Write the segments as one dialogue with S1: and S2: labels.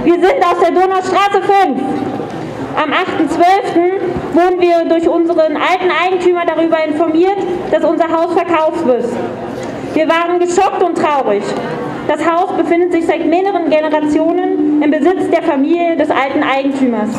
S1: Wir sind aus der Donaustraße 5. Am 8.12. wurden wir durch unseren alten Eigentümer darüber informiert, dass unser Haus verkauft wird. Wir waren geschockt und traurig. Das Haus befindet sich seit mehreren Generationen im Besitz der Familie des alten Eigentümers.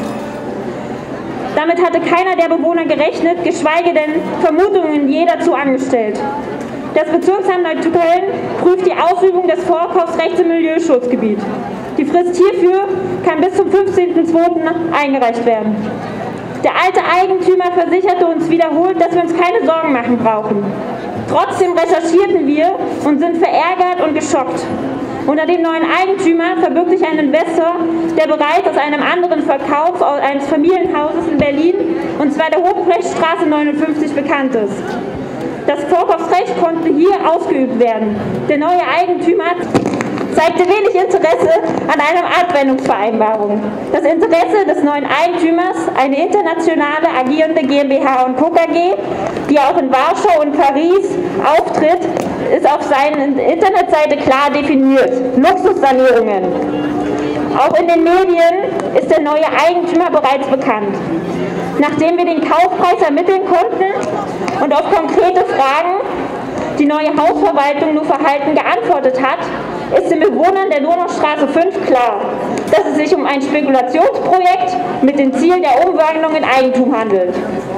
S1: Damit hatte keiner der Bewohner gerechnet, geschweige denn Vermutungen je dazu angestellt. Das Bezirksamt Neukölln prüft die Ausübung des Vorkaufsrechts im Milieuschutzgebiet. Die Frist hierfür kann bis zum 15.02. eingereicht werden. Der alte Eigentümer versicherte uns wiederholt, dass wir uns keine Sorgen machen brauchen. Trotzdem recherchierten wir und sind verärgert und geschockt. Unter dem neuen Eigentümer verbirgt sich ein Investor, der bereits aus einem anderen Verkauf eines Familienhauses in Berlin, und zwar der Hobrechtstraße 59, bekannt ist. Das Vorkaufsrecht konnte hier ausgeübt werden. Der neue Eigentümer zeigte wenig Interesse an einer Abwendungsvereinbarung. Das Interesse des neuen Eigentümers, eine internationale agierende GmbH und Co. KG, die auch in Warschau und Paris auftritt, ist auf seiner Internetseite klar definiert. Luxussanierungen. Auch in den Medien ist der neue Eigentümer bereits bekannt. Nachdem wir den Kaufpreis ermitteln konnten und auf konkrete Fragen die neue Hausverwaltung nur verhalten geantwortet hat, ist den Bewohnern der Donaustraße 5 klar, dass es sich um ein Spekulationsprojekt mit dem Ziel der Umwandlung in Eigentum handelt.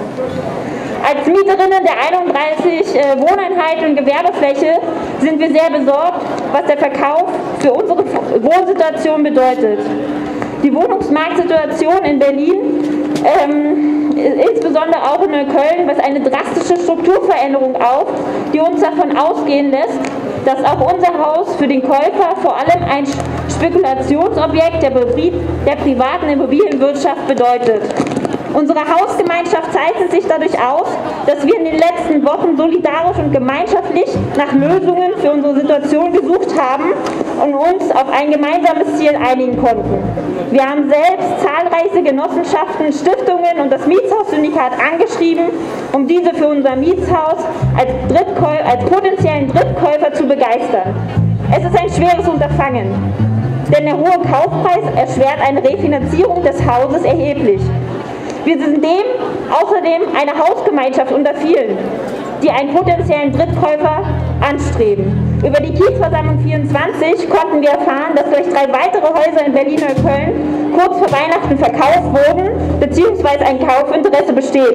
S1: Als Mieterinnen der 31 Wohneinheiten und Gewerbefläche sind wir sehr besorgt, was der Verkauf für unsere Wohnsituation bedeutet. Die Wohnungsmarktsituation in Berlin, insbesondere auch in Neukölln, weist eine drastische Strukturveränderung auf, die uns davon ausgehen lässt, dass auch unser Haus für den Käufer vor allem ein Spekulationsobjekt der privaten Immobilienwirtschaft bedeutet. Unsere Hausgemeinschaft zeichnet sich dadurch aus, dass wir in den letzten Wochen solidarisch und gemeinschaftlich nach Lösungen für unsere Situation gesucht haben und uns auf ein gemeinsames Ziel einigen konnten. Wir haben selbst zahlreiche Genossenschaften, Stiftungen und das Mietshaussyndikat angeschrieben, um diese für unser Mietshaus als potenziellen Drittkäufer zu begeistern. Es ist ein schweres Unterfangen, denn der hohe Kaufpreis erschwert eine Refinanzierung des Hauses erheblich. Wir sind außerdem eine Hausgemeinschaft unter vielen, die einen potenziellen Drittkäufer anstreben. Über die Kiezversammlung 24 konnten wir erfahren, dass gleich 3 weitere Häuser in Berlin-Neukölln kurz vor Weihnachten verkauft wurden, bzw. ein Kaufinteresse besteht.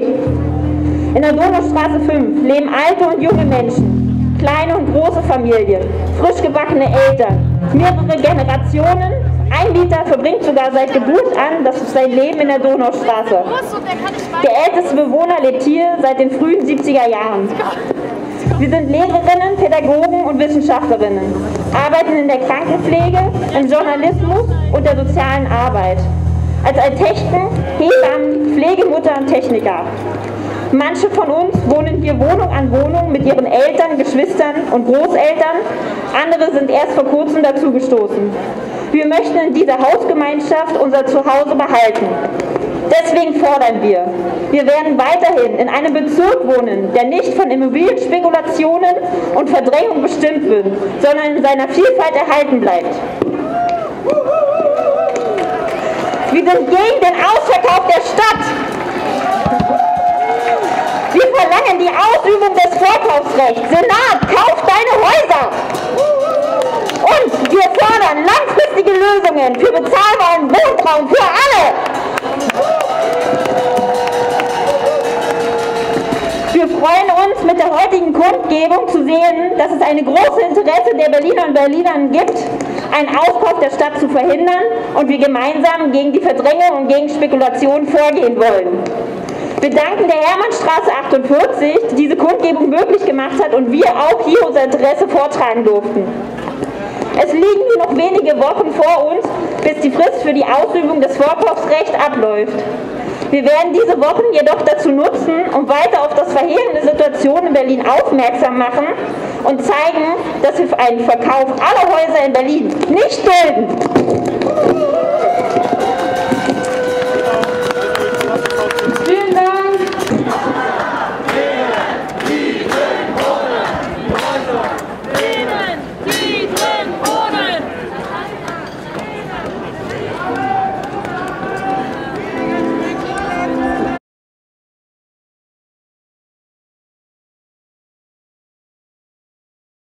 S1: In der Donaustraße 5 leben alte und junge Menschen, kleine und große Familien, frisch gebackene Eltern, mehrere Generationen. Ein Mieter verbringt sogar seit Geburt an sein Leben in der Donaustraße. Der älteste Bewohner lebt hier seit den frühen 70er Jahren. Wir sind Lehrerinnen, Pädagogen und Wissenschaftlerinnen, arbeiten in der Krankenpflege, im Journalismus und der sozialen Arbeit. Als Architekten, Hebammen, Pflegemutter und Techniker. Manche von uns wohnen hier Wohnung an Wohnung mit ihren Eltern, Geschwistern und Großeltern, andere sind erst vor kurzem dazugestoßen. Wir möchten in dieser Hausgemeinschaft unser Zuhause behalten. Deswegen fordern wir werden weiterhin in einem Bezirk wohnen, der nicht von Immobilienspekulationen und Verdrängung bestimmt wird, sondern in seiner Vielfalt erhalten bleibt. Wir sind gegen den Ausverkauf der Stadt. Wir verlangen die Ausübung des Vorkaufsrechts. Senat, kauf deine Häuser! Und wir fordern langfristige Lösungen für bezahlbaren Wohnraum für alle! Wir freuen uns, mit der heutigen Kundgebung zu sehen, dass es eine große Interesse der Berliner und Berlinern gibt, einen Aufkauf der Stadt zu verhindern und wir gemeinsam gegen die Verdrängung und gegen Spekulation vorgehen wollen. Wir danken der Hermannstraße 48, die diese Kundgebung möglich gemacht hat und wir auch hier unser Interesse vortragen durften. Es liegen nur noch wenige Wochen vor uns, bis die Frist für die Ausübung des Vorkaufsrechts abläuft. Wir werden diese Wochen jedoch dazu nutzen, um weiter auf das verheerende Situation in Berlin aufmerksam machen und zeigen, dass wir einen Verkauf aller Häuser in Berlin nicht dulden.